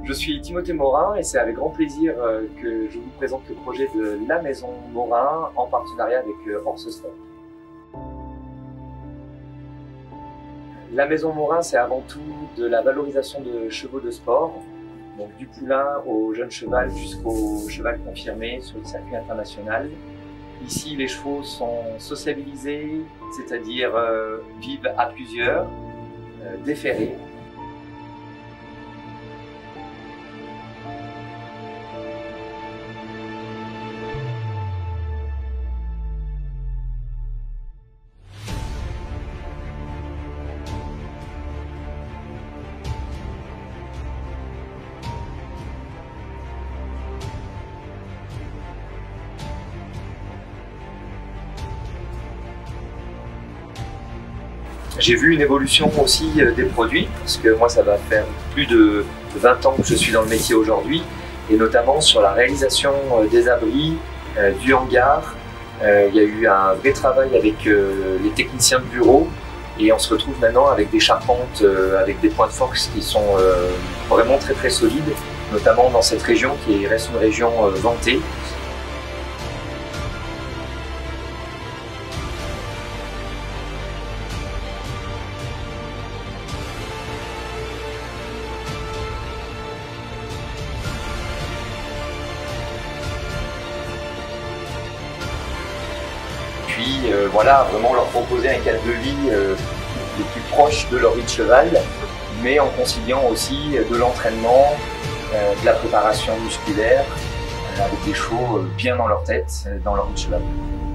Je suis Timothée Morin et c'est avec grand plaisir que je vous présente le projet de la Maison Morin en partenariat avec Horse Sport. La Maison Morin, c'est avant tout de la valorisation de chevaux de sport, donc du poulain au jeune cheval jusqu'au cheval confirmé sur le circuit international. Ici, les chevaux sont sociabilisés, c'est-à-dire vivent à plusieurs, déférés. J'ai vu une évolution aussi des produits, parce que moi ça va faire plus de 20 ans que je suis dans le métier aujourd'hui, et notamment sur la réalisation des abris, du hangar. Il y a eu un vrai travail avec les techniciens de bureau, et on se retrouve maintenant avec des charpentes, avec des points de force qui sont vraiment très solides, notamment dans cette région qui reste une région vantée. Puis voilà, vraiment leur proposer un cadre de vie le plus proche de leur vie de cheval, mais en conciliant aussi de l'entraînement, de la préparation musculaire, avec des chevaux bien dans leur tête, dans leur vie de cheval.